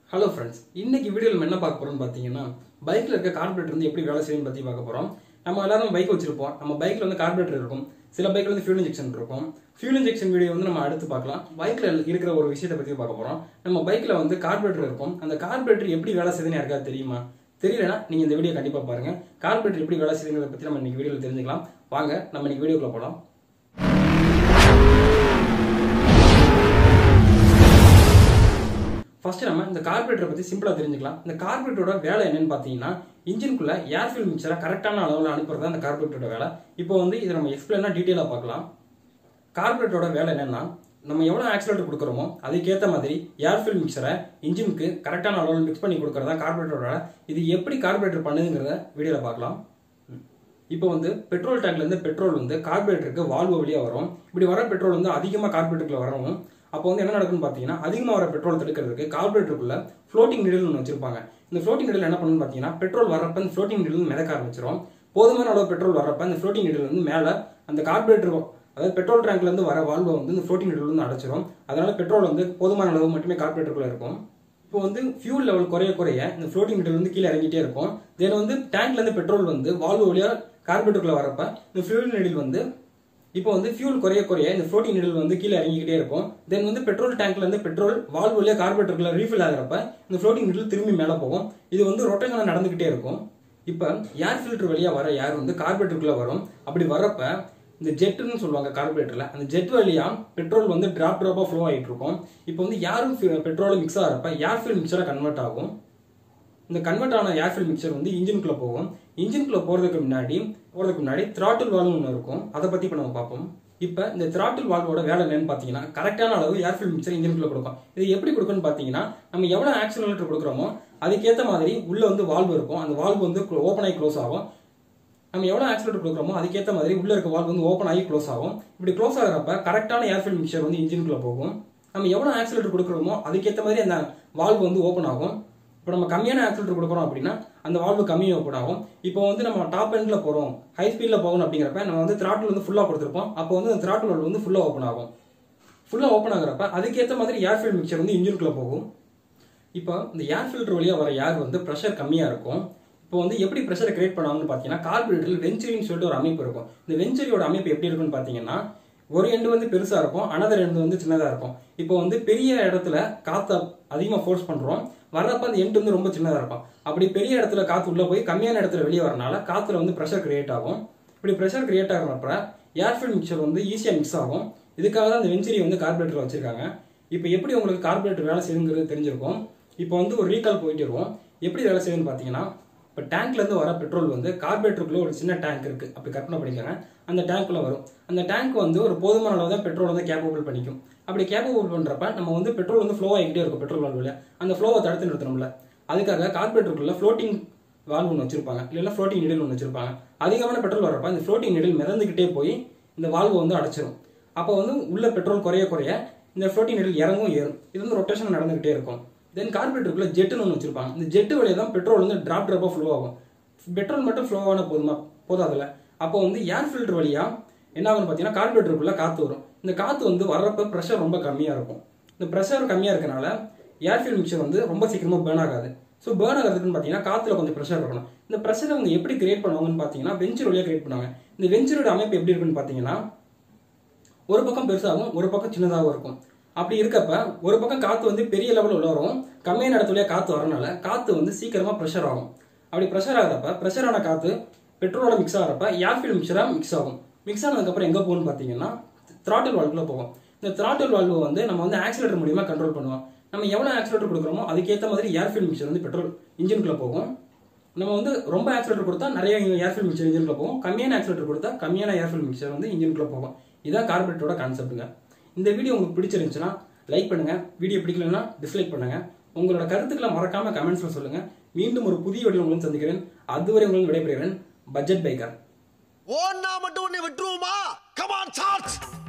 Hello friends, இன்னைக்கு வீடியோவில் நம்ம என்ன பார்க்க போறோம்னு பார்த்தீங்கன்னா, பைக்கில் இருக்க கார்பரேட்டர் வந்து எப்படி வேலை செய்யும் பற்றி பார்க்க போகிறோம். நம்ம எல்லாரும் பைக் வச்சிருப்போம். நம்ம பைக்கில் வந்து கார்பரேட்டர் இருக்கும், சில பைக்கில் வந்து ஃபியூல் இன்ஜெக்ஷன் இருக்கும். ஃபியூல் இன்ஜெக்ஷன் வீடியோ வந்து நம்ம அடுத்து பார்க்கலாம். பைக்கில் இருக்கிற ஒரு விஷயத்தை பற்றி பார்க்க போகிறோம். நம்ம பைக்கில் வந்து கார்பரேட்டர் இருக்கும். அந்த கார்பரேட்டர் எப்படி வேலை செய்யுதுன்னு யாருக்காவது தெரியுமா? தெரியலனா நீங்கள் இந்த வீடியோ கண்டிப்பாக பாருங்கள். கார்பரேட்டர் எப்படி வேலை செய்யுங்கிறத பற்றி நம்ம இன்னைக்கு வீடியோவில் தெரிஞ்சுக்கலாம். வாங்க நம்ம இன்னைக்கு வீடியோக்குள்ள போகலாம். ஃபர்ஸ்ட் நம்ம இந்த கார்பரேட்டரை பற்றி சிம்பிளாக தெரிஞ்சுக்கலாம். இந்த கார்பரேட்டரோட வேலை என்னன்னு பார்த்தீங்கன்னா, இன்ஜின்குள்ள ஏர் ஃபியூல் மிக்சரை கரெக்டான அளவில் அனுப்புறது தான் இந்த கார்பரேட்டரோட வேலை. இப்போ வந்து இதை நம்ம எக்ஸ்பிளைனாக டீட்டெயிலாக பார்க்கலாம். கார்பரேட்டரோட வேலை என்னன்னா, நம்ம எவ்வளோ ஆக்சிலேட்டர் கொடுக்குறோமோ அதுக்கேற்ற மாதிரி ஏர் ஃபியூல் மிக்சரை இன்ஜினுக்கு கரெக்டான அளவில் மிக்ஸ் பண்ணி கொடுக்குறது தான் கார்பரேட்டரோட வேலை. இது எப்படி கார்பரேட்டர் பண்ணுதுங்கிறத வீடியோவில் பார்க்கலாம். இப்போ வந்து பெட்ரோல் டேங்க்லேருந்து பெட்ரோல் வந்து கார்பரேட்டருக்கு வால்வு வழியாக வரும். இப்படி வர பெட்ரோல் வந்து அதிகமாக கார்பரேட்டருக்குள்ள வரணும். அப்போ வந்து என்ன நடக்குன்னு பார்த்தீங்கன்னா, அதிகமாக வர பெட்ரோல் தடுக்கிறதுக்கு கார்பரேட்டருக்குள்ள ஃப்ளோட்டிங் நீடில் ஒன்று வச்சிருப்பாங்க. இந்த ஃப்ளோட்டிங் நீடில் என்ன பண்ணுன்னு பார்த்தீங்கன்னா, பெட்ரோல் வரப்ப இந்த ஃப்ளோட்டிங் நீடில் மிதக்க ஆரம்பிச்சிடும். போதுமான அளவு பெட்ரோல் வரப்ப இந்த ஃப்ளோட்டிங் நீடில் வந்து மேலே அந்த கார்பரேட்டர், அதாவது பெட்ரோல் டேங்க்லேருந்து வர வால்வை வந்து இந்த ஃப்ளோட்டிங் நீடில் வந்து அடைச்சிடும். அதனால பெட்ரோல் வந்து போதுமான அளவு மட்டுமே கார்பரேட்டருக்குள்ள இருக்கும். இப்போ வந்து ஃபியூல் லெவல் குறைய குறைய இந்த ஃப்ளோட்டிங் நீடில் வந்து கீழே இறங்கிட்டே இருக்கும். தென் வந்து டேங்க்லேருந்து பெட்ரோல் வந்து வால்வு வழியாக கார்பரேட்டருக்குள்ள வரப்ப இந்த ஃபியூல் நீடில் வந்து இப்போ வந்து ஃபியூல் குறைய குறைய இந்த ஃப்ளோட்டிங் நீடில் வந்து கீழே இறங்கிக்கிட்டே இருக்கும். தென் வந்து பெட்ரோல் டேங்க்ல இருந்து பெட்ரோல் வால்வு வழியா கார்பரேட்டருக்குள்ள ரீஃபில் ஆகிறப்ப இந்த ஃப்ளோட்டிங் நீடில் திரும்பி மேலே போகும். இது வந்து ரொட்டேஷனாக நடந்துகிட்டே இருக்கும். இப்போ ஏர் ஃபில்டர் வழியா வர ஏர் வந்து கார்பரேட்டருக்குள்ள வரும். அப்படி வரப்ப இந்த ஜெட்டுன்னு சொல்லுவாங்க கார்பரேட்டர்ல, அந்த ஜெட் வழியா பெட்ரோல் வந்து டிராப் டிராப்பா ஃப்ளோ ஆகிட்டு இருக்கும். இப்போ வந்து ஏரும் பெட்ரோலும் மிக்ஸ் ஆகிறப்ப ஏர் ஃபில் மிக்சரா கன்வெர்ட் ஆகும். இந்த கன்வெர்ட் ஆன ஏர் ஃபில் மிக்சர் வந்து இன்ஜினுக்குள்ள போகும். இன்ஜினுக்குள்ள போறதுக்கு முன்னாடி த்ராட்டில் வால்வு ஒன்று இருக்கும். அதை பத்தி இப்போ நம்ம பார்ப்போம். இப்போ இந்த த்ராட்டில் வால்வோட வேலை என்னன்னு பார்த்தீங்கன்னா, கரெக்டான அளவு ஏர் ஃபில் மிக்சர் இன்ஜினுக்குள்ள கொடுக்கும். இது எப்படி கொடுக்குன்னு பார்த்தீங்கன்னா, நம்ம எவ்வளோ ஆக்சிலரேட்டர் கொடுக்குறோமோ அதுக்கேற்ற மாதிரி உள்ள வந்து வால்வு இருக்கும். அந்த வால்வு வந்து ஓப்பன் ஆகி க்ளோஸ் ஆகும். நம்ம எவ்வளோ ஆக்சிலேட்டர் கொடுக்குறோமோ அதுக்கேற்ற மாதிரி உள்ள இருக்க வால்வு வந்து ஓப்பன் ஆகி க்ளோஸ் ஆகும். இப்படி க்ளோஸ் ஆகிறப்ப கரெக்டான ஏர் ஃபில் மிக்சர் வந்து இன்ஜினுக்குள்ள போகும். நம்ம எவ்வளோ ஆக்சிலேட்டர் கொடுக்குறோமோ அதுக்கேற்ற மாதிரி அந்த வால்வு வந்து ஓப்பன் ஆகும். இப்போ நம்ம கம்மியான ஆக்சிலேட்டர் கொடுக்குறோம் அப்படின்னா அந்த வால்வு கம்மியாக ஓப்பன் ஆகும். இப்போ வந்து நம்ம டாப் எண்ட்ல போகிறோம், ஹை ஸ்பீடில் போகணும் அப்படிங்கிறப்ப நம்ம வந்து த்ராட்டில் வந்து ஃபுல்லாக கொடுத்துருப்போம். அப்போ வந்து அந்த த்ராட்டில் வால்வு வந்து ஃபுல்லாக ஓப்பன் ஆகும். ஃபுல்லாக ஓப்பன் ஆகிறப்ப அதுக்கேற்ற மாதிரி ஏர் ஃபில் மிக்சர் வந்து இன்ஜினுக்குள்ள போகும். இப்போ இந்த ஏர் ஃபில்டர் வழியாக வர ஏர் வந்து ப்ரெஷர் கம்மியாக இருக்கும். இப்போ வந்து எப்படி ப்ரெஷரை கிரியேட் பண்ணுவாங்கன்னு பார்த்தீங்கன்னா, கார்பரேட்டரில் வெஞ்சரின்னு சொல்லிட்டு ஒரு அமைப்பு இருக்கும். இந்த வெஞ்சரியோட அமைப்பு எப்படி இருக்குன்னு பார்த்தீங்கன்னா, ஒரு எண்டு வந்து பெருசாக இருக்கும், அனதர் எண்டு வந்து சின்னதாக இருக்கும். இப்போ வந்து பெரிய இடத்துல காற்று அதிகமாக ஃபோர்ஸ் பண்ணுறோம், வர்றப்ப அந்த எண்டு வந்து ரொம்ப சின்னதாக இருக்கும். அப்படி பெரிய இடத்துல காற்று உள்ளே போய் கம்மியான இடத்துல வெளியே வரனால காற்றுல வந்து ப்ரெஷர் கிரியேட் ஆகும். இப்படி ப்ரெஷர் கிரியேட் ஆகிறப்ப ஏர்ஃபில் மிக்சர் வந்து ஈஸியாக மிக்ஸ் ஆகும். இதுக்காக தான் இந்த வெஞ்சரி வந்து கார்பரேட்டர் வச்சிருக்காங்க. இப்போ எப்படி உங்களுக்கு கார்பரேட்டர் வேலை செய்யுங்கிறது தெரிஞ்சிருக்கும். இப்போ வந்து ஒரு ரீகால் போயிட்டு வருவோம். எப்படி வேலை செய்யுதுன்னு பார்த்தீங்கன்னா, இப்போ டேங்க்லேருந்து வர பெட்ரோல் வந்து கார்பரேட்டருக்குள்ள ஒரு சின்ன டேங்க் இருக்குது, அப்படி கற்பனை பண்ணிக்கோங்க. அந்த டேங்க்குள்ளே வரும். அந்த டேங்க் வந்து ஒரு போதுமான அளவு தான் பெட்ரோல் வந்து கேப்பபிள் பண்ணிக்கும். அப்படி கேப்பபிள் பண்ணுறப்ப நம்ம வந்து பெட்ரோல் வந்து ஃப்ளோ ஆகிட்டே இருக்கும். பெட்ரோல் வால்வில் அந்த ஃப்ளோவை தடுத்து நிறுத்தணும்ல, அதுக்காக கார்பரேட்டருக்குள்ள ஃப்ளோட்டிங் வால்வு ஒன்று வச்சிருப்பாங்க, இல்லைன்னா ஃப்ளோட்டிங் நீடில் ஒன்று வச்சிருப்பாங்க. அதிகமான பெட்ரோல் வரப்ப இந்த ஃப்ளோட்டிங் நீடில் மிதந்துக்கிட்டே போய் இந்த வால்வை வந்து அடைச்சிடும். அப்போ வந்து உள்ள பெட்ரோல் குறைய குறைய இந்த ஃப்ளோட்டிங் நீடில் இறங்கும் ஏறும். இது வந்து ரொட்டேஷன் நடந்துகிட்டே இருக்கும். தென் கார்பரேட்டருக்குள்ள ஜெட்டுன்னு ஒன்று வச்சிருப்பாங்க. இந்த ஜெட்டு வழியாக தான் பெட்ரோல் வந்து டிராப் டிராப்பாக ஃப்ளோ ஆகும். பெட்ரோல் மட்டும் ஃப்ளோ ஆன போதாதுல. அப்போ வந்து ஏர் ஃபில்டர் வழியா என்ன ஆகும்னு பார்த்தீங்கன்னா, கார்பரேட்டருக்குள்ள காற்று வரும். இந்த காற்று வந்து வர்றப்ப ப்ரெஷர் ரொம்ப கம்மியாக இருக்கும். இந்த ப்ரெஷர் கம்மியாக இருக்கனால ஏர் ஃபில் மிக்சர் வந்து ரொம்ப சீக்கிரமாக பேர்ன் ஆகாது. ஸோ பேர்ன் ஆகிறதுக்குன்னு பார்த்தீங்கன்னா காற்றுல கொஞ்சம் ப்ரெஷர் இருக்கணும். இந்த ப்ரெஷரை வந்து எப்படி கிரியேட் பண்ணுவாங்கன்னு பார்த்தீங்கன்னா, வெஞ்சர் வழியாக கிரியேட் பண்ணுவாங்க. இந்த வெஞ்சரோட அமைப்பு எப்படி இருக்குன்னு பார்த்தீங்கன்னா, ஒரு பக்கம் பெருசாகவும் ஒரு பக்கம் சின்னதாகவும் இருக்கும். அப்படி இருக்கப்ப ஒரு பக்கம் காற்று வந்து பெரிய லெவலில் உள்ள வரும், கம்மியான இடத்துலயே காற்று வரனால காற்று வந்து சீக்கிரமாக ப்ரெஷர் ஆகும். அப்படி ப்ரெஷர் ஆகிறப்ப ப்ரெஷரான காற்று பெட்ரோலோட மிக்ஸ் ஆகிறப்ப ஏர் ஃபில் மிக்சராக மிக்ஸ் ஆகும். மிக்ஸ் ஆனதுக்கப்புறம் எங்கே போகும்னு பார்த்தீங்கன்னா, த்ராட்டில் வால்வுக்குள்ள போகும். இந்த த்ராட்டில் வால்வு வந்து நம்ம வந்து ஆக்சிலேட்டர் மூலியமாக கண்ட்ரோல் பண்ணுவோம். நம்ம எவ்வளோ ஆக்சிலேட்டர் கொடுக்குறோமோ அதுக்கேற்ற மாதிரி ஏர் ஃபில் மிக்சர் வந்து பெட்ரோல் இன்ஜினுக்குள்ள போகும். நம்ம வந்து ரொம்ப ஆக்சிலேட்டர் கொடுத்தா நிறைய ஏர் ஃபில் மிக்சர் இன்ஜினுக்குள்ள போகும், கம்மியான ஆக்சிலேட்டர் கொடுத்தா கம்மியான ஏர் ஃபில் மிக்சர் வந்து இன்ஜினுக்குள்ள போகும். இதான் கார்பரேட்டரோட கான்செப்ட்டுங்க. இந்த வீடியோ உங்களுக்கு பிடிச்சிருந்துச்சுன்னா லைக் பண்ணுங்க, வீடியோ பிடிக்கலன்னா டிஸ்லைக் பண்ணுங்க. உங்களோட கருத்துக்களை மறக்காம கமெண்ட்ஸ்ல சொல்லுங்க. மீண்டும் ஒரு புதிய வீடியோ உங்களுக்கு சந்திக்கிறேன். அதுவரை உங்களுக்கு விடைபெறுகிறேன். Budget biker. ஓன்னா மட்டும் உன்னை விட்டுருவோமா? Come on charge.